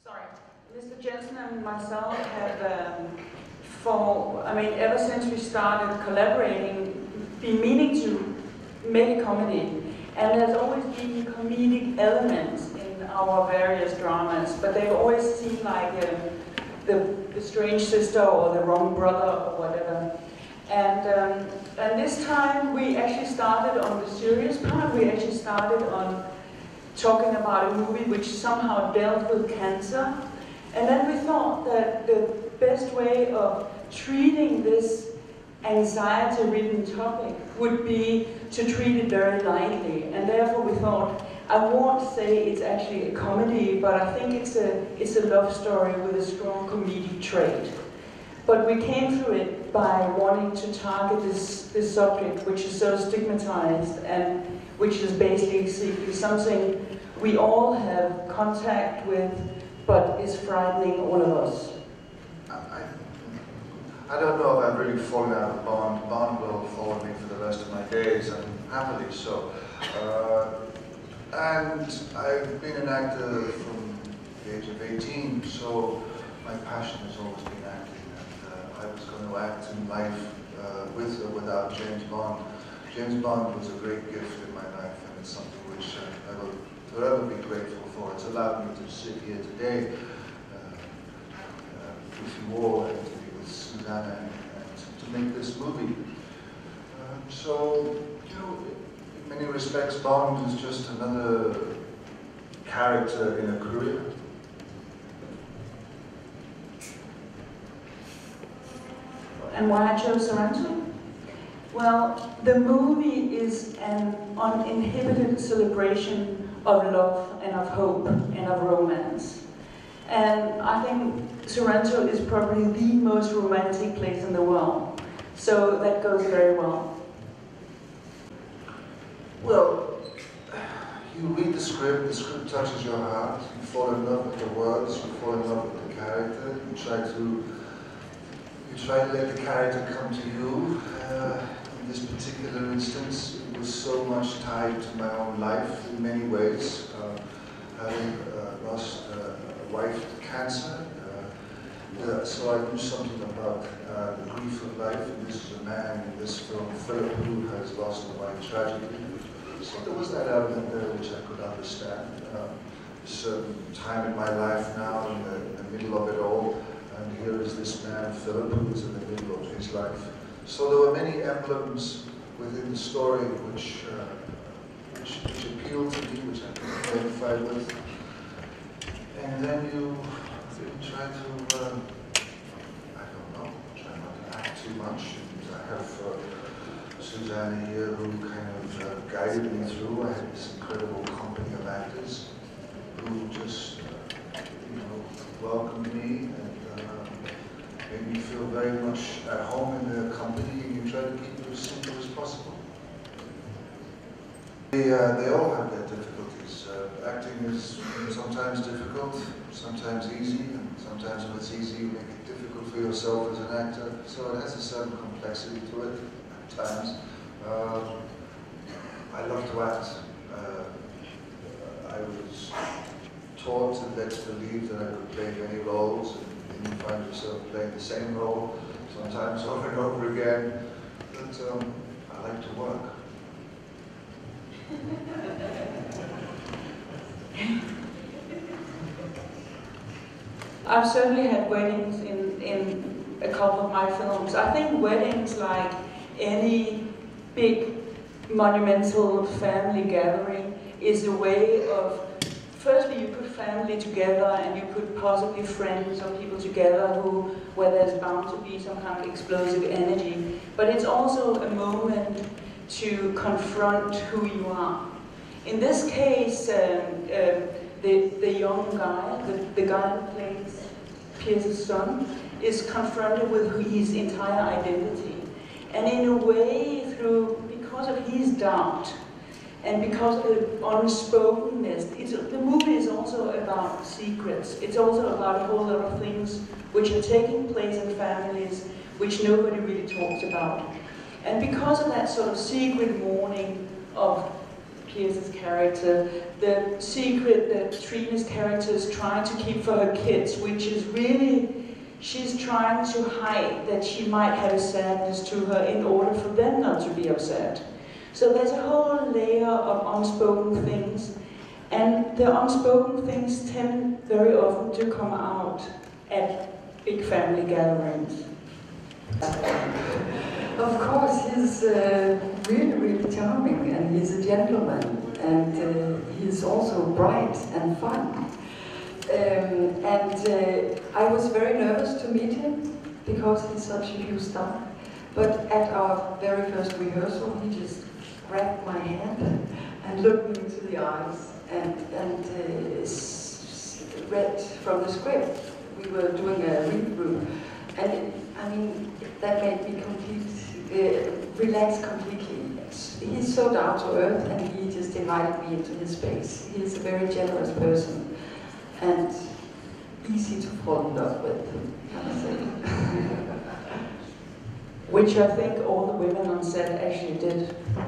Sorry. Mr. Jensen and myself have, ever since we started collaborating, been meaning to make a comedy. And there's always been comedic elements in our various dramas, but they've always seemed like the strange sister or the wrong brother or whatever. And this time we actually started on the serious part. We actually started on talking about a movie which somehow dealt with cancer. And then we thought that the best way of treating this anxiety-ridden topic would be to treat it very lightly. And therefore we thought, I won't say it's actually a comedy, but I think it's a love story with a strong comedic trait. But we came through it by wanting to target this subject, which is so stigmatized and which is basically something we all have contact with, but is frightening all of us. I don't know if I've really fallen out of Bond. Bond will follow me for the rest of my days, and happily so. And I've been an actor from the age of 18, so my passion has always been acting. And I was going to act in life with or without James Bond. James Bond was a great gift in my life, and it's something which I will forever be grateful for. It's allowed me to sit here today with you all and to be with Susanna and to make this movie. So, you know, in many respects, Bond is just another character in a career. And why I chose Sorrento? Well, the movie is an uninhibited celebration of love and of hope and of romance. And I think Sorrento is probably the most romantic place in the world. So that goes very well. Well, you read the script touches your heart, you fall in love with the words, you fall in love with the character, you try to let the character come to you. In this particular instance, it was so much tied to my own life in many ways. Having lost a wife to cancer, so I knew something about the grief of life, and this is a man in this film, Philip, who has lost a wife tragically. So there was that element there which I could understand. A certain time in my life now, in the middle of it all, and here is this man, Philip, who is in the middle of his life. So there were many emblems within the story which appealed to me, which I could identify with. And then you try to, I don't know, try not to act too much. And I have Susanna here who kind of guided me through. I had this incredible company of actors who just, welcomed me and made me feel very much at home in their company, and you try to keep it as simple as possible. They all have their difficulties. Acting is sometimes difficult, sometimes easy, and sometimes when it's easy you make it difficult for yourself as an actor. So it has a certain complexity to it at times. I love to act. I was taught and led to believe that I could play many roles, and you find yourself playing the same role sometimes over and over again. But I like to work. I've certainly had weddings in a couple of my films. I think weddings, like any big monumental family gathering, is a way of, firstly you put family together and you put possibly friends or people together where there's bound to be some kind of explosive energy. But it's also a moment to confront who you are. In this case, the young guy, the guy who plays Pierce's son, is confronted with his entire identity. And in a way, because of his doubt, and because of the unspokenness, the movie is also about secrets. It's also about a whole lot of things which are taking place in families which nobody really talks about. And because of that sort of secret mourning of Pierce's character, the secret that Trina's character is trying to keep for her kids, which is really, she's trying to hide that she might have a sadness to her in order for them not to be upset. So there's a whole layer of unspoken things, and the unspoken things tend very often to come out at big family gatherings. Of course, he's really, really charming, and he's a gentleman, and he's also bright and fun. I was very nervous to meet him because he's such a new star. But at our very first rehearsal, he just grabbed my hand and looked me into the eyes and read from the script. We were doing a read-through, and I mean, that made me relax completely. He's so down to earth, and he just invited me into his space. He's a very generous person and easy to fall in love with, I must say. Which I think all the women on set actually did.